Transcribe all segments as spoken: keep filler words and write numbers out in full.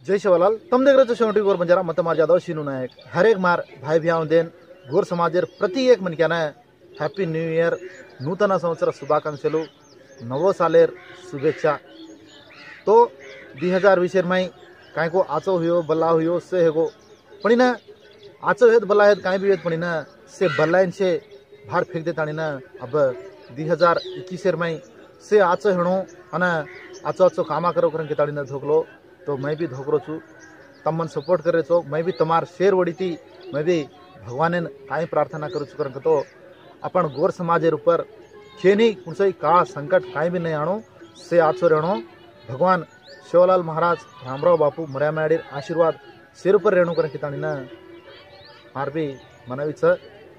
जय शिवलाल तम देख रहे हो शेवटी गोर बंजारा मत मार जादव सीनू नायक हर एक मार भाई भ्याव देन गोर समाजेर प्रति एक मन क्या हैप्पी न्यू इयर नूतन संवत्सर शुभाकांक्षलु नवो सालेर शुभेच्छा। तो दुई हजार वीसेर माई काय को आचो हुयो बल्ला हुयो से हेगो पण ना आचो हेत बल्ला हेत काय भी हेत पण ना से बल्लाइन से भार फेंक दे ताणी ना अब दुई हजार इक्कीसेर माई से आचो हेणो अन आचो आचो कामा करो करन के ताणी ना धोकलो। तो मैं भी धोकरो छू तम मन सपोर्ट करे छो मैं भी तमार शेर वड़ी थी मैं भी भगवान काय प्रार्थना करू छू करन तो अपन गोर समाजेर ऊपर खेनी कुणसई का संकट काय भी नहीं आणो से आचो रहणो भगवान शिवलाल महाराज रामराव बापू मर्या माडीर आशीर्वाद शेर ऊपर रहणो करन किताणी ना मार भी मनावी छ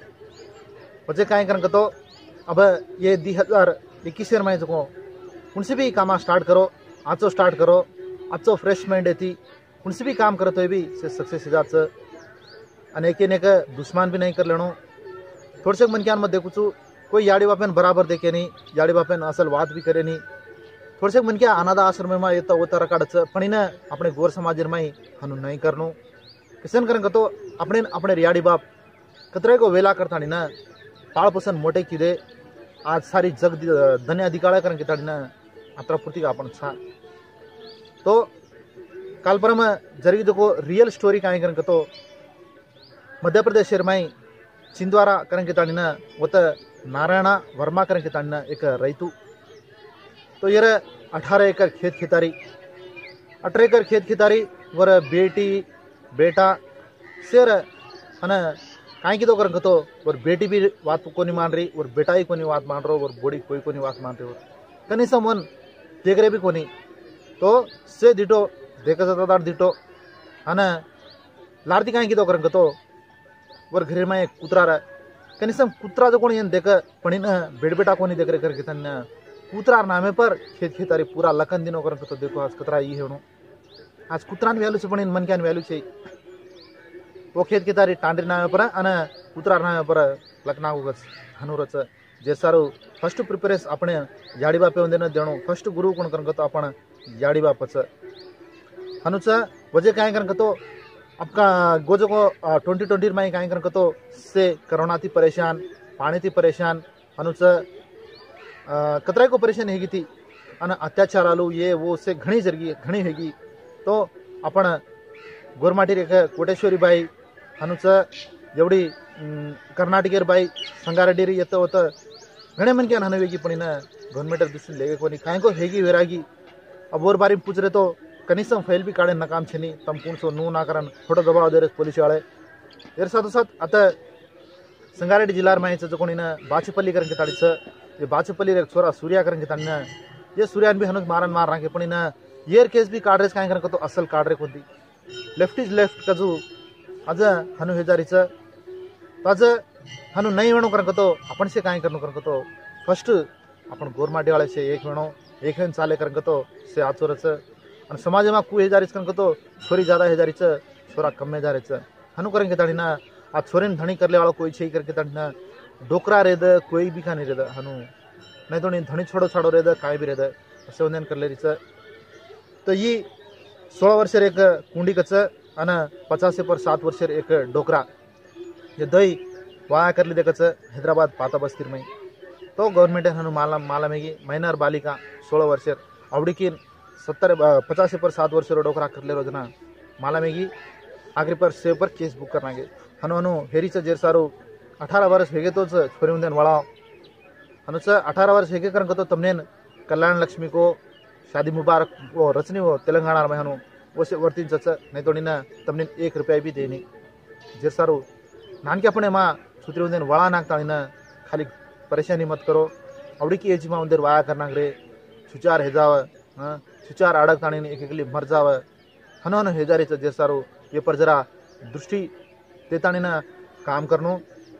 पछे काय करन तो अब ये दुई हजार इक्कीस में जो कुणसे भी कामा स्टार्ट करो आचो स्टार्ट करो आजचो फ्रेश माइंड येती कुणसे भी काम करत भी से सक्सेस जाच अनेक एक दुश्मन भी नहीं कर लेनो थोड़से मनक्यान में देखू छू कोई याड़ी बापेन बराबर देखे नहीं याड़ी बापेन असल बात भी करे नहीं थोड़से मनक्या अनाथ आश्रम में येता होता रकाडच पण इन अपने गोर समाज में हनु नहीं करनो किसन करन तो अपने अपने रियाड़ी बाप कतरे को वेला करतानी ना पाळ पसन मोटे किदे आज सारी जग धन्य अधिकाळ करन कितानी ना अत्र पूर्ति आपण छा। तो काल परम जरिगी को रियल स्टोरी काय करन तो मध्य प्रदेश माई चिंद्वारा करन के तानी ना वत नारायण वर्मा करन के तानी ना एक रैतु तो यार अठारह एकड़ खेत खितारी अठारह एकड़ खेत खितारी वर बेटी बेटा शेर अन काय की तो करन तो वर बेटी भी बात कोनी मान रही और बेटा ही कोनी बात मान रो और बोड़ी कोई कोनी बात मान रही कनीस मन देगरे भी कोनी तो से दिटो देखा जाता दिटो अन लारती काय की तो करन तो वर घरे में एक कुत्रा रहा कनीसम कुत्रा जो कोणी देख पण बेडबेटा कोणी देख रे कर के तन कुत्रा नामे पर खेत खेतारी पूरा लखन दिनो करन तो देखो आज कतरा ई हेणो आज कुत्रान वैल्यू से पण मन क्यान वैल्यू छे वो खेत खेतारी टांडरी नामे पर अन कुत्रा नामे पर लखना उगस हनुरच जे सारो फर्स्ट प्रिपरेस अपने याडी बापे ಒಂದೇನ देणो फर्स्ट गुरु कोण करन तो आपण याडी बापच हनुच वजे काय करन तो आपका गोजो को ट्वेंटी ट्वेंटी में काय करन तो से कोरोना थी परेशान पानी थी परेशान हनुच कतरा को परेशान हेगी थी अन अत्याचार आलू ये वो से घणी जरगी घणी हेगी तो आपण गोरमाटी एक कोटेश्वरी बाई हनुच एवढी कर्नाटकेर बाई संगारेडी येत होत घणे मन क्या हनवेगी पण ना गवर्नमेंट दिसून लेगे कोनी काय को हेगी वेरागी अब और बारी पूछ रहे तो कनीसम फाइल भी काढ़े नकाम छे नहीं तम कौन सो नू ना करन थोड़ा दबाव दे रहे पुलिस वाले यार साथ साथ आता संगारेड्डी जिल्ला में जो कोणी ना बाचपल्ली करन के ताड़ी छ ये बाचपल्ली रे छोरा सूर्या करन के ताड़ी ना ये सूर्यान भी हनुक मारन मार राखे पण ना येर केस भी काढ़ रे काय करन तो असल काढ़ रे कोंदी लेफ्ट इज लेफ्ट कजू आज हनु हेजारी छ आज हनु नहीं वेणो करन तो अपन से काय करनो करन तो फर्स्ट अपन गोरमाटी वाले से एक वेणो एक हेन चाले करन तो से आचोरच और समाज में कु हेजारी करन तो छोरी ज्यादा हेजारी छ छोरा कम हेजारी छ हनु करन के ताड़ी ना आ छोरीन धणी करले वाला कोई छे करके ताड़ी ना डोकरा रेद कोई भी खानी रेद हनु नहीं तो नहीं धणी छोड़ो छाड़ो रेद काय भी रेद असे वंदन करले रिच तो ये सोलह वर्ष एक कुंडी कच अन पचास पर सात वर्ष एक डोकरा ये दही वाया करली देखच हैदराबाद पाता बस्तीर में तो गवर्नमेंट हनु माला माला में माइनर बालिका सोलह वर्ष आवड़ी की सत्तर पचास पर सात वर्ष डोकरा करले रोजना माला में आखिरी पर सेव पर केस बुक करना हनु हनु हेरीच जेर सारू अठारह वर्ष हेगे तो छोरी उन वड़ा हनुच अठारह वर्ष हेगे कर तो तमने कल्याण लक्ष्मी को शादी मुबारक वो रचनी वो तेलंगाना में हनु वो से वर्ती चच नहीं तो ना तमने एक रुपया भी देनी जेर सारू नानके अपने माँ सूत्री उन वड़ा नाकता ना खाली परेशानी मत करो अवड़ी की एज में उन वाया करना रे सुचार हेजाव हाँ सुचार अड़कता एक एकली मर जाव हनो हनो हेजारी जे सारू ये पर जरा दृष्टि देता ना काम करनो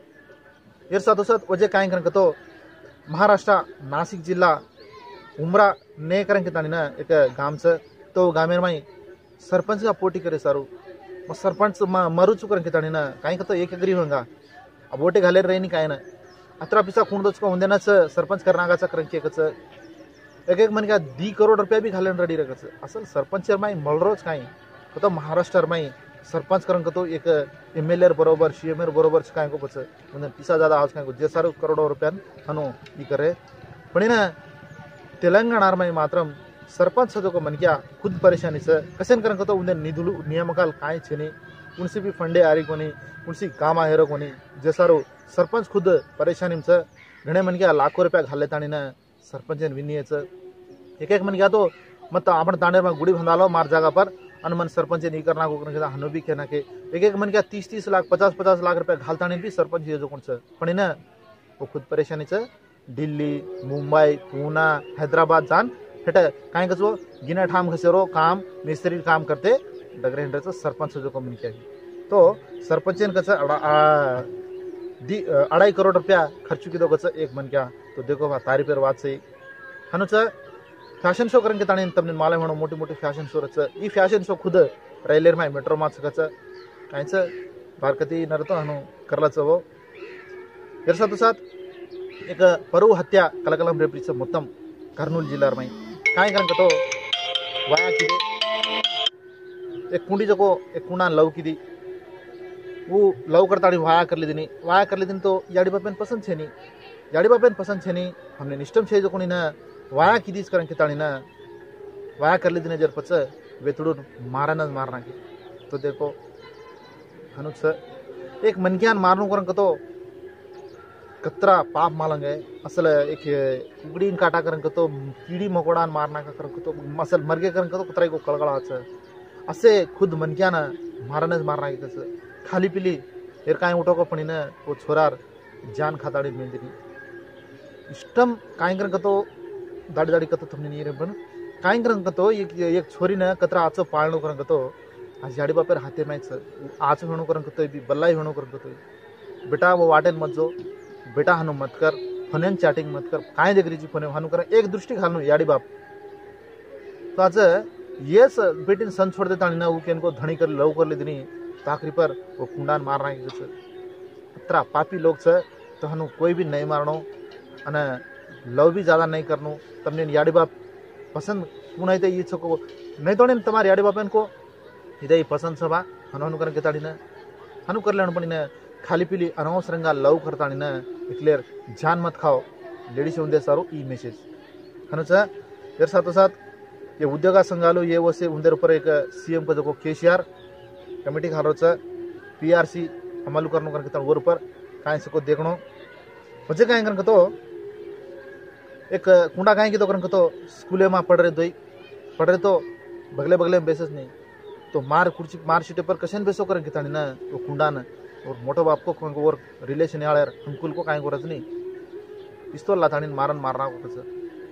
यार साथो साथ वजह काय करन तो महाराष्ट्र नासिक जिल्ला उमरा ने करन के ना एक गाम से तो गामेर में सरपंच का पोटी करे सारू मग सरपंच मरू चुकर के ना काय तो एक एग्री होगा अब वोटे घाले रही काय ना अतरा पिसा खूण दोच को होंदेनाच सरपंच करनागाचा करन के कच एक एक मन का दी करोड़ रुपया भी घालन रेडी रखच असल सरपंच माई मलरोज काय तो महाराष्ट्र में सरपंच करंक तो एक एम एल एर बरोबर सी एम एर बरोबर काय को पच म्हणजे पिसा ज्यादा आज काय को जे सारो करोड़ों रुपयान हनु ई करे पण ना तेलंगाना में मात्र सरपंच जो को मन क्या खुद परेशानी से कसेन करंक तो उन्हें निधुलु नियमकाल काय छेनी उनसे भी फंडे आरी कोनी उनसी काम हेरो कोनी जे सारो सरपंच खुद परेशानी से घणे मन क्या लाखों रुपया घाले ताणी ना सरपंच विनीयच एक एक मन क्या तो मत आपण तांडेर में गुड़ी बंधालो मार जगह पर अनुमान सरपंच नहीं करना को करना हनु भी कहना के एक एक मन क्या तीस तीस लाख पचास पचास लाख रुपया घालतानी भी सरपंच ये जो कौन सा पण ना वो खुद परेशानी से दिल्ली मुंबई पूना हैदराबाद जान हेट काय कचो गिना ठाम खसेरो काम मिस्त्री काम करते डगरे हिंड्रेचं सरपंच जो कमी क्या तो सरपंचन कचा दी अढ़ाई करोड़ रुपया खर्च की दो कचा एक मन क्या तो देखो बा तारी पर बात सही हनुच फैशन शो करेंगे ताणी तमने मालूम होणो मोटी मोटी फैशन शो रच ई फैशन शो खुद रैलेर में मेट्रो माच कच कायच बारकती नरतो हनु करलाच वो यार साथ साथ एक परुव हत्या कलकलम रेपरीच मोत्तम कर्नूल जिल्ला में काय करंक तो वाया की एक कुंडी जो को एक कुंडा लव की दी वो लव करता वाया कर ली वाया कर ली तो याड़ी बापेन पसंद छे नी याड़ी बापेन पसंद छे नी हमने निष्ठम छे जो कोनी ना वाया की दीस करंक ताणी ना वाया कर ली जर पच वेतुडून मारना मारना की तो देखो हनुच एक मनक्यान मारनू करंक तो कतरा पाप मालंग है असल एक कुगड़ीन काटा करंक तो कीड़ी मकोड़ान मारना का करंक तो असल मरगे करंक तो कतरा को कलगड़ा असे खुद मनक्यान मारनच मारना की तस खाली पिली एर काय उठो को पणी न वो छोरार जान खाताड़ी मेंदरी इष्टम काय करंक तो दाड़ी दाड़ी कत तुमने नहीं रे बन काय करंक तो एक एक छोरी न कतरा आचो पाळणो करंक तो आज जाडी बापेर हाते मायच आचो होणो करंक तो बी बल्लाई होणो करंक तो बेटा वो वाटेन मत जो बेटा हनु मत कर फनेन चैटिंग मत कर काय देखरीची फने हनु कर एक दृष्टि घालनो याडी बाप तो आज येस बेटिन सन छोड़ देता ना वो केन को धनी कर लव कर लेदनी ताकरी पर वो कुंडान मारना है अतरा पापी लोग छ तो हनु कोई भी नहीं मारनो अने लव भी ज्यादा नहीं करनो तमने याडी बाप पसंद पुनाई ते ये छको नहीं तो ने तुम्हारे याडी बापन को इदे पसंद छबा हनु हनु कर के ताड़ी ना हनु कर लेण पण ने खाली पीली अनवसरंगा लव करता ना क्लियर जान मत खाओ लेडीज उंदे सारो ई मेसेज हनुच यार साथ साथ ये उद्योगा संघालो ये वसे उंदर ऊपर एक सीएम का जो केसीआर कमेटी खारोच पीआरसी अमल करनो करके तन वर ऊपर काय सको देखनो वजे काय करन तो एक कुंडा काय की तो करन तो स्कूले में पढ़ रहे दोई पढ़ रहे तो बगले बगले में बेसस नहीं तो मार कुर्सी मार सीटे पर कशन बेसो करन के ना वो कुंडा न और मोटो बाप को और रिलेशन यार अंकुल को काय करत नहीं पिस्तौल लातानी मारन मारना को कस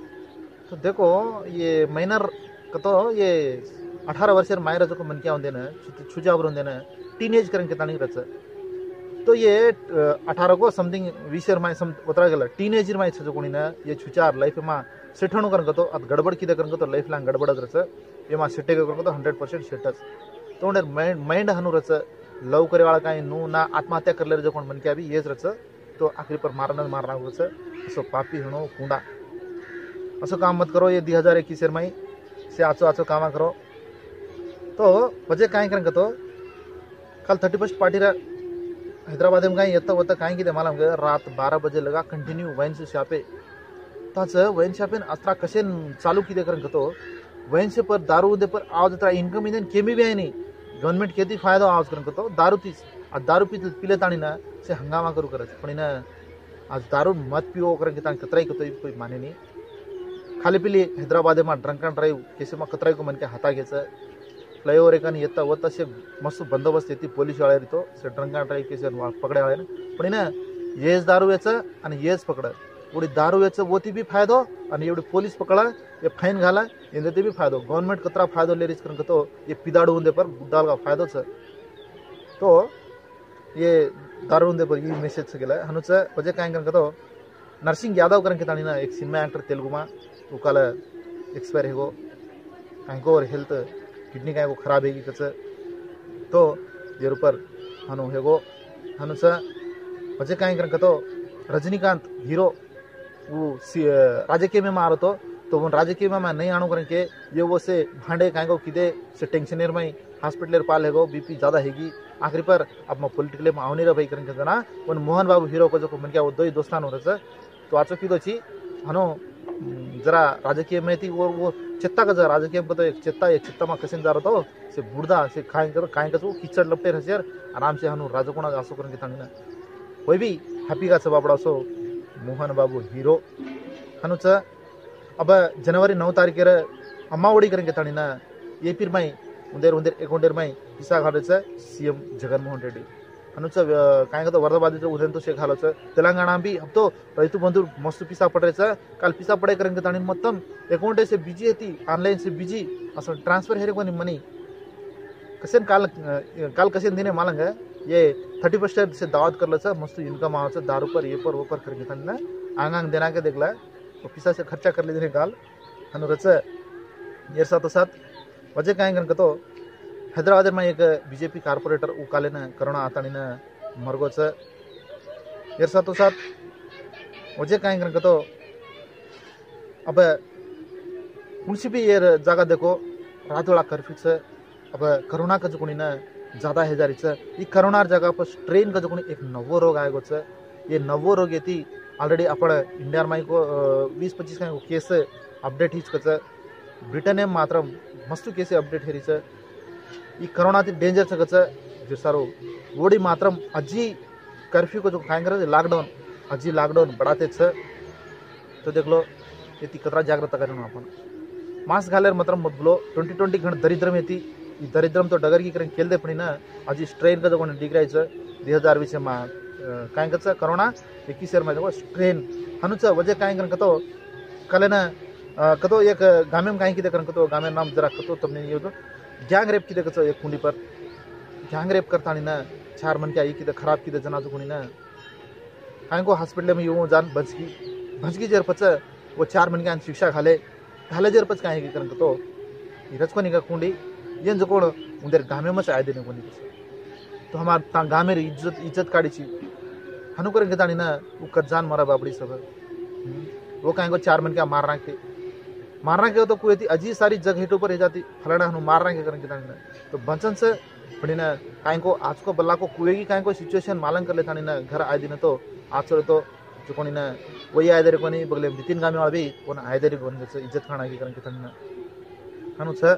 तो देखो ये माइनर का तो ये अठारह वर्ष मायर जो को मन क्या होंदे न छुजावर होंदे न टीनेज करन के तानी रच तो ये अठारह को समथिंग विशर माय सम उतरा गेला टीनेजर माय छ जो कोणी न ये छुचार लाइफ में सेठणो करन तो अद गड़बड़ की करन तो लाइफ लॉन्ग गड़बड़ रच ये मा सेटे करन तो हंड्रेड परसेंट सेटच तो उंडर माइंड माइंड हनु रच लव करे वाला काय नु ना आत्महत्या कर ले जो कोण मन क्या भी येच रच तो आखिरी पर मारना मारना रच असो पापी हणो कुंडा असो काम मत करो ये दो हज़ार इक्कीस में से आचो आचो काम करो तो वजह काय करन तो कल थर्टी फर्स्ट पार्टी रा हैदराबाद में काय येता होता काय की मालूम रात बारह बजे लगा कंटिन्यू वाइन से शापे ताच वाइन शापे अत्रा कशे चालू की करन तो वाइन से पर दारू दे पर आवाज अत्रा इनकम इन केमी भी है नहीं गवर्नमेंट खेती फायदा आवाज करन तो दारू तीस आ दारू पी पीले ताणी ना से हंगामा करू करत पण ना आज दारू मत पिओ करन के ताण कतराई को कोई माने नहीं खाली पिली हैदराबाद में ड्रंक एंड ड्राइव केसे में कतराई को मन के हाता घ्यायचं फ्लायओवर एकाने येता व तसे मस्त बंदोबस्त येते पोलीस वाले तो से ड्रंक एंड ड्राइव केसे पकडे वाले पण ना येच दारू याचं आणि येच पकड एवढी दारू याचं वोती भी फायदो आणि एवढी पोलीस पकड़ा ये फाइन घाला ये भी फायदो गवर्नमेंट कतरा फायदो ले रिस्क करन तो ये पिदाड़ू होंदे पर बुड्डाल का फायदो छ तो ये दारू होंदे पर ये मैसेज से गेला हनुच वजे काय करन तो नरसिंह यादव करन के ताणी ना एक सिनेमा एक्टर तेलुगु में उकाल एक्सपायर है को और हेल्थ किडनी का खराब है कच तो ये ऊपर हनु हेगो हनु स वजे काय करन तो रजनीकांत हीरो वो राजकीय में मारो तो तो वो राजकीय में मैं नहीं आणु करके ये वो से भांडे कांगो किदे से टेंशनर में हॉस्पिटल पाल है बीपी ज़्यादा हैगी आखिरी पर अब मैं पॉलिटिकल में आवनी रही करके जना वो मोहन बाबू हीरो को जो मन क्या वो दो ही दोस्तान हो रहे तो आज की छी हनो जरा राजकीय में थी वो वो चित्ता का जरा राजकीय को तो एक चित्ता एक चित्ता में कसिन जा रहा तो से बुढ़ा से खाएंगे तो खाएंगे तो कीचड़ लपटे रहे यार आराम से हनु राजकोणा आसो करके थानी ना कोई भी हैप्पी का सब बड़ा सो मोहन बाबू हीरो हनु च अब जनवरी नौ तारीख अम्मा ओडी करके थानी ना ये फिर मैं उंदेर उंदेर एक उंदेर मैं पिसा घाटे सीएम जगनमोहन रेड्डी हनुच काय तो वरदाबादी उदयन तो शेख हालो तेलंगाना भी अब तो रैतु बंधु मस्त पिसा पड़े काल पिसा पड़े करेंगे तानी मोत्तम अकाउंट से बिजी थी ऑनलाइन से बिजी असल ट्रांसफर हेरे को मनी कसेन काल काल कसेन दिने मालंग ये थर्टी फर्स्ट से दावत कर लो मस्त इनकम आओ दारू पर ये पर वो पर करेंगे तानी ना आंग आंग देना के देखला तो पिसा से खर्चा कर लीजिए काल हनु रच ये साथ साथ वजह काय करेंगे तो हैदराबाद में एक बीजेपी कारपोरेटर उकाले न करोना आता न मरगोच यार साथों साथ वजह काय करेंगे तो अब उनसे भी ये जगह देखो रात वाला कर्फ्यू से अब कोरोना का जो कोनी न ज़्यादा है जारी से ये कोरोना जगह पर स्ट्रेन का जो कोनी एक नवो रोग आएगो से ये नवो रोग ये थी ऑलरेडी अपन इंडिया में को बीस पच्चीस का केस अपडेट ही कर ब्रिटेन में मात्र मस्त केस अपडेट है रही ಈ ಕರೋನಾತಿ ಡೇಂಜರ್ ಸಗಚ ಜಿಸಾರೋ ಓಡಿ ಮಾತ್ರ ಅಜ್ಜಿ कर्फ्यू को जो खाएंगे लॉकडाउन अजी लॉकडाउन बढ़ाते छ तो देख लो ये कतरा जागृत करें अपन मास्क घाले मतलब मत बोलो ट्वेंटी ट्वेंटी घंट दरिद्रम येती दरिद्रम तो डगर की करें खेलते पड़ी ना अजी स्ट्रेन का जो डिग्राय छ दो हज़ार बीस में काय कच कोरोना इक्कीस में देखो स्ट्रेन हनुच वजह काय करें कतो कले ना कतो एक गामे में काय की करें कतो गामे नाम जरा कतो तुमने ये तो गैंग रेप की देखो एक कुंडी पर गैंग रेप करता नहीं ना चार मन क्या की खराब की जना जो कुनी ना काय को हॉस्पिटल में यूं जान भंजकी भंजकी जर पच वो चार मन क्या शिक्षा खाले खाले जर पच काय की करन तो इरच को निका कुंडी ये जो कोण उंदर गामे में आए देने कुंडी तो हमार ता गामे रे इज्जत इज्जत काढी छी हनु करन के तानी ना वो कजान मरा बाबड़ी सब वो काय को चार मन क्या मारना के मारना के तो कोई अजी सारी जग हेटो पर जाती फलाना हनु मारना के करन के तानी तो बंचन से पड़ी ना काय को आज को बल्ला को कुएं की काय को सिचुएशन मालूम कर लेता नहीं ना घर आए दिन तो आज चलो तो जो कोनी ना वही आए देरे कोनी बगले नितिन गामी वाला भी वो ना आए देरे कोनी जैसे इज्जत खाना की करन के तानी ना हनु छ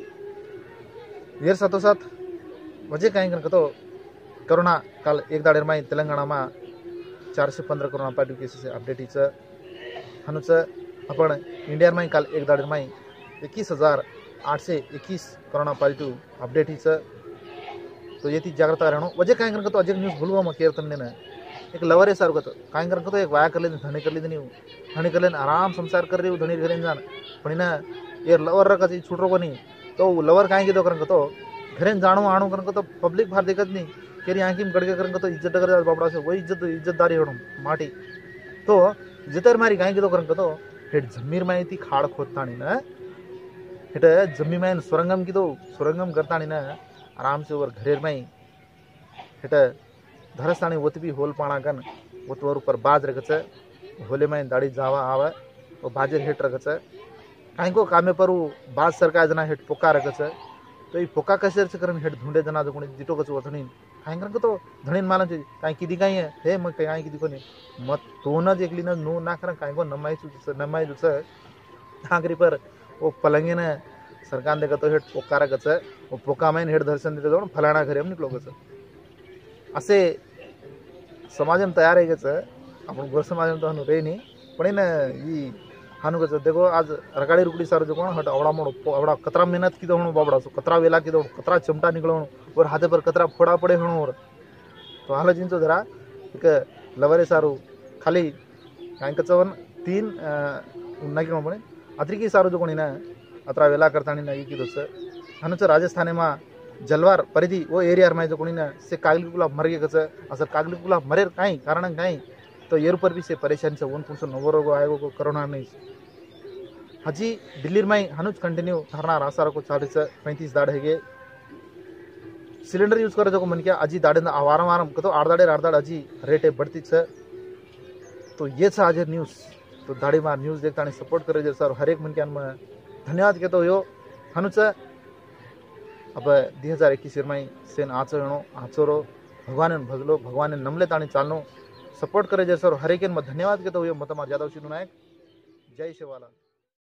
ये साथों साथ वजह काय करन तो कोरोना काल एक दाड़ेर में तेलंगाना में चार से पंद्रह कोरोना पॉजिटिव केसेस अपडेट ही छ हनु छ अपन इंडिया में काल एक दाड़ेर में इक्कीस हजार आठ से इक्कीस कोरोना पॉजिटिव अपडेट ही छ तो ये थी जागृता रहना वजह काय करन तो अजय न्यूज़ भूलवा म केर तुमने ना एक लवर है सारू का तो काय करन तो एक वाया कर ले धने कर ले नहीं धने कर ले आराम संसार कर रही हूँ धनी घरे जान पण ना ये लवर रखा छूट रो नहीं तो लवर काय की तो करन तो घरे जाणो आणो करन तो पब्लिक बाहर देखत नहीं केरी आंखी में गड़के करन तो इज्जत डगर बाबड़ा से वही इज्जत इज्जतदारी होणो माटी तो जितर मारी काय की तो करन तो हेड जमीर में थी खाड़ खोदता नहीं ना हेट जमी में सुरंगम की तो सुरंगम करता नहीं ना आराम से और घरेर में हेट धरस्तानी वो भी होल पाना गन वो तो ऊपर बाज रखच होले में दाढ़ी जावा आवे वो बाजर हेट रखच कहीं को कामे पर वो बाज सरकार जना हेट पोका रखच तो ये पोका कैसे से करन हेट ढूंढे जना जो कोनी जिटो कच वथनी कहीं करन तो धणीन मालूम छे कहीं किदी कहीं है हे म कहीं किदी कोनी मत तो न एकली न नो ना करन कहीं को नमाई छु नमाई जो से आखरी पर वो पलंगे ने सरकार देखा तो हेट पोका रखच वो पोका में हेट दर्शन देते जाऊन फलाना घरे हम निकलो गच असे समाज में तैयार है गच अपन गोर समाज में तो हनु रे नहीं पण ने ई हानु गच देखो आज रगाड़ी रुकड़ी सारो जो कोन हट आवड़ा मोड़ आवड़ा कतरा मेहनत की तो हनु बाबड़ा सो कतरा वेला की तो कतरा चमटा निकलो और हाथे पर कतरा फोड़ा पड़े हनु और तो हाल जिन तो जरा एक लवरे सारो खाली काय कचवन तीन उन्ना की पण अत्री की सारो जो कोनी ना अतरा वेला करता नहीं ना की दोस्त हनुच राजस्थान में जलवार परिधि वो एरिया में जो कोनी ना से कागली कुला मर गए कच असर कागली कुला मरे काई कारण काई तो येर पर भी से परेशानी से वन पुरुष नवो रोग आएगो को कोरोना नहीं हजी दिल्ली में हनुच कंटिन्यू धरना रासार को चालीस पैंतीस दाड़ है सिलेंडर यूज करे जो मन क्या अजी दाड़े वार वारम तो आठ दाड़े आठ दाड़ अजी रेट बढ़ती छ तो ये आज न्यूज़ तो दाढ़ी मार न्यूज़ देखता आणि सपोर्ट करे जर सर हर एक मन में धन्यवाद कहते हो हनुच अब दी हजार इक्कीस में सेन आचो येणो आचो रो भगवान भजलो भगवान नमले ताणी चालनो सपोर्ट करे जर सर हर एक में धन्यवाद कहते हो मत मार जादव सिंह नायक जय शिवाला।